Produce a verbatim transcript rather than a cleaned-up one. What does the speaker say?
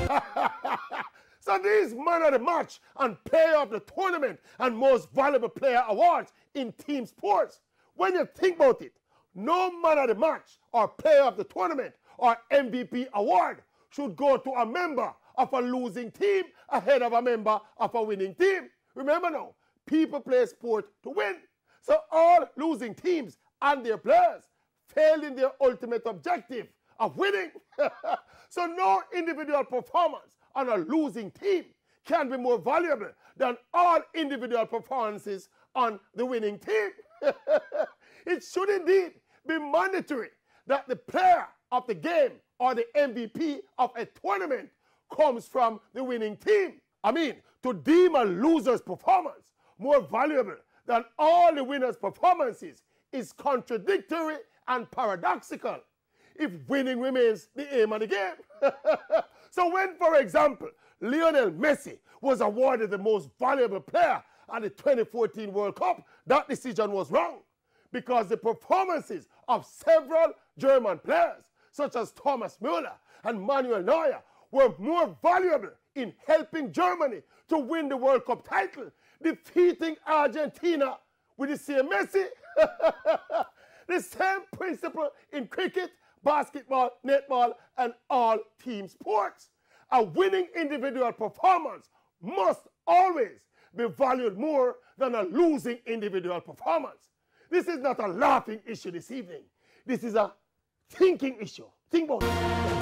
So these man of the match and player of the tournament and most valuable player awards in team sports, when you think about it, no man of the match or player of the tournament or M V P award should go to a member of a losing team ahead of a member of a winning team. Remember now, people play sport to win. So all losing teams and their players failed in their ultimate objective of winning. So no individual performance on a losing team can be more valuable than all individual performances on the winning team. It should indeed be mandatory that the player of the game or the M V P of a tournament comes from the winning team. I mean, to deem a loser's performance more valuable than all the winner's performances is contradictory and paradoxical if winning remains the aim of the game. So when, for example, Lionel Messi was awarded the most valuable player at the twenty fourteen World Cup, that decision was wrong because the performances of several German players, such as Thomas Müller and Manuel Neuer, were more valuable in helping Germany to win the World Cup title, defeating Argentina with the same Messi. The same principle in cricket, basketball, netball, and all team sports. A winning individual performance must always be valued more than a losing individual performance. This is not a laughing issue this evening. This is a thinking issue. Think about it.